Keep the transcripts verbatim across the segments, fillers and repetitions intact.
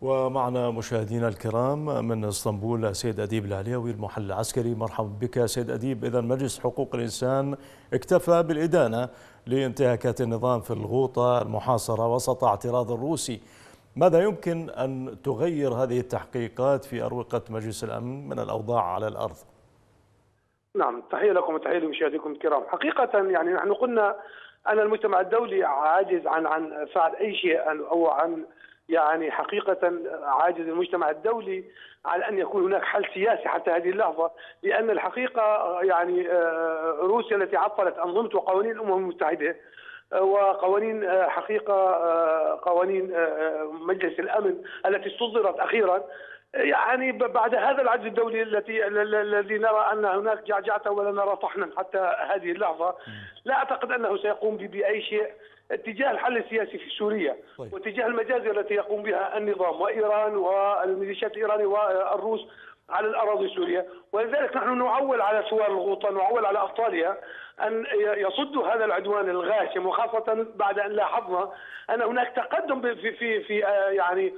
ومعنا مشاهدينا الكرام من اسطنبول سيد أديب العليوي المحلل العسكري. مرحبا بك سيد أديب. إذا مجلس حقوق الإنسان اكتفى بالإدانة لانتهاكات النظام في الغوطة المحاصرة وسط اعتراض الروسي. ماذا يمكن أن تغير هذه التحقيقات في أروقة مجلس الأمن من الأوضاع على الأرض؟ نعم، تحية لكم وتحية لمشاهديكم الكرام. حقيقة يعني نحن قلنا أن المجتمع الدولي عاجز عن عن فعل أي شيء، أو عن يعني حقيقة عاجز المجتمع الدولي على أن يكون هناك حل سياسي حتى هذه اللحظة، لأن الحقيقة يعني روسيا التي عطلت أنظمة وقوانين الأمم المتحدة وقوانين حقيقة قوانين مجلس الأمن التي استصدرت أخيرا، يعني بعد هذا العجز الدولي التي الذي نرى ان هناك جعجعه ولا نرى طحنا حتى هذه اللحظه، لا اعتقد انه سيقوم باي شيء اتجاه الحل السياسي في سوريا واتجاه المجازر التي يقوم بها النظام وايران والميليشيات الايرانيه والروس على الاراضي السوريه. ولذلك نحن نعول على ثوار الغوطه، نعول على ابطالها ان يصدوا هذا العدوان الغاشم، وخاصه بعد ان لاحظنا ان هناك تقدم في في في يعني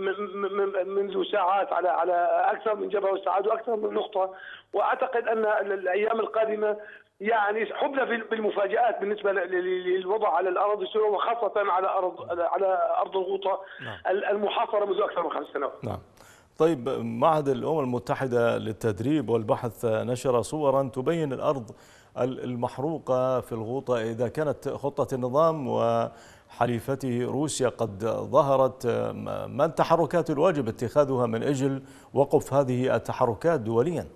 منذ ساعات على على اكثر من جبهه واستعادوا اكثر من نقطه. واعتقد ان الايام القادمه يعني حبلى بالمفاجآت بالنسبه للوضع على الاراضي السوريه، وخاصه على ارض على ارض الغوطه المحاصره منذ اكثر من خمس سنوات. نعم. طيب، معهد الأمم المتحدة للتدريب والبحث نشر صورا تبين الأرض المحروقة في الغوطة. إذا كانت خطة النظام وحليفته روسيا قد ظهرت، ما التحركات الواجب اتخاذها من أجل وقف هذه التحركات دوليا؟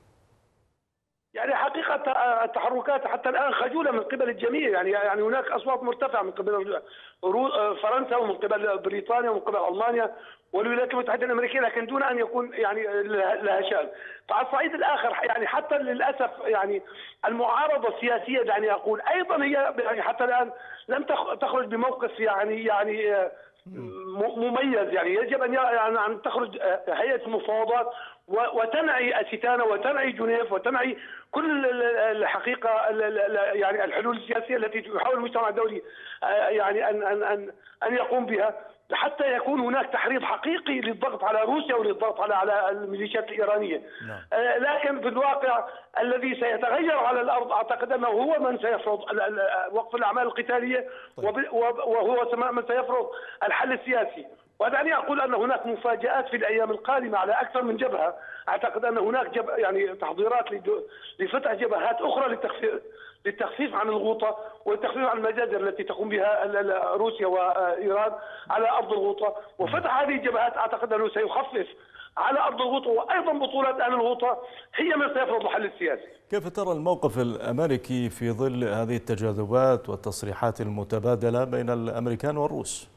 يعني حقيقة التحركات حتى الآن خجولة من قبل الجميع، يعني يعني هناك أصوات مرتفعة من قبل فرنسا ومن قبل بريطانيا ومن قبل ألمانيا والولايات المتحدة الأمريكية، لكن دون أن يكون يعني لها شأن. فعلى الصعيد الآخر يعني حتى للأسف يعني المعارضة السياسية دعني أقول أيضا هي يعني حتى الآن لم تخرج بموقف يعني يعني مميز. يعني يجب ان يعني ان تخرج هيئه المفاوضات وتنعي استانا وتنعي جنيف وتنعي كل الحقيقه يعني الحلول السياسيه التي يحاول المجتمع الدولي يعني ان ان ان ان يقوم بها، حتى يكون هناك تحريض حقيقي للضغط على روسيا وللضغط على على الميليشيات الايرانيه. نعم. لكن في الواقع الذي سيتغير على الارض اعتقد انه هو من سيفرض وقف الاعمال القتاليه. طيب. وهو من سيفرض الحل السياسي. ودعني اقول ان هناك مفاجآت في الايام القادمه على اكثر من جبهه. اعتقد ان هناك جب يعني تحضيرات لفتح جبهات اخرى للتخفيف للتخفيف عن الغوطه والتخفيف عن المجازر التي تقوم بها روسيا وايران على ارض الغوطه، وفتح هذه الجبهات اعتقد انه سيخفف على ارض الغوطه، وايضا بطولات اهل الغوطه هي من سيفرض الحل السياسي. كيف ترى الموقف الامريكي في ظل هذه التجاذبات والتصريحات المتبادله بين الامريكان والروس؟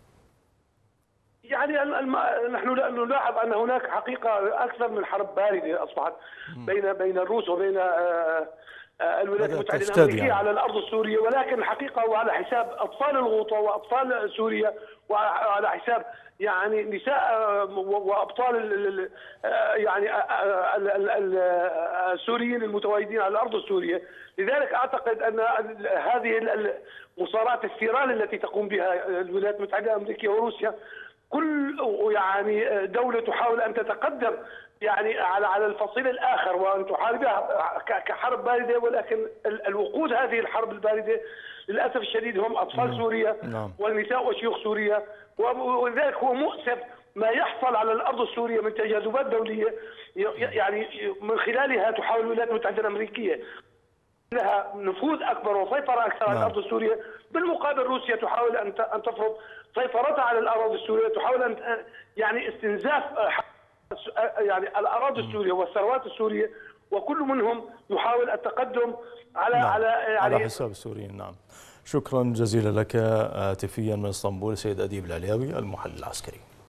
يعني نحن نلاحظ ان هناك حقيقه اكثر من حرب بارده اصبحت بين بين الروس وبين الولايات المتحده الامريكيه يعني على الارض السوريه، ولكن الحقيقه وعلى حساب اطفال الغوطه واطفال سوريا وعلى حساب يعني نساء وابطال يعني السوريين المتواجدين على الارض السوريه. لذلك اعتقد ان هذه مصارعه الثيران التي تقوم بها الولايات المتحده الامريكيه وروسيا، كل يعني دوله تحاول ان تتقدم يعني على على الفصيل الاخر وان تحاربها كحرب بارده، ولكن الوقود هذه الحرب البارده للاسف الشديد هم اطفال سوريا والنساء وشيوخ سوريا. ولذلك هو مؤسف ما يحصل على الارض السوريه من تجاذبات دوليه يعني من خلالها تحاول الولايات المتحده الامريكيه لها نفوذ اكبر وسيطره اكثر على الارض السوريه. بالمقابل روسيا تحاول ان ان تفرض سيطرتها على الاراضي السوريه، تحاول ان يعني استنزاف يعني الاراضي السوريه والثروات السوريه، وكل منهم يحاول التقدم على نعم. على يعني على حساب السوريين. نعم. شكرا جزيلا لك هاتفيا من اسطنبول سيد أديب العليوي المحلل العسكري.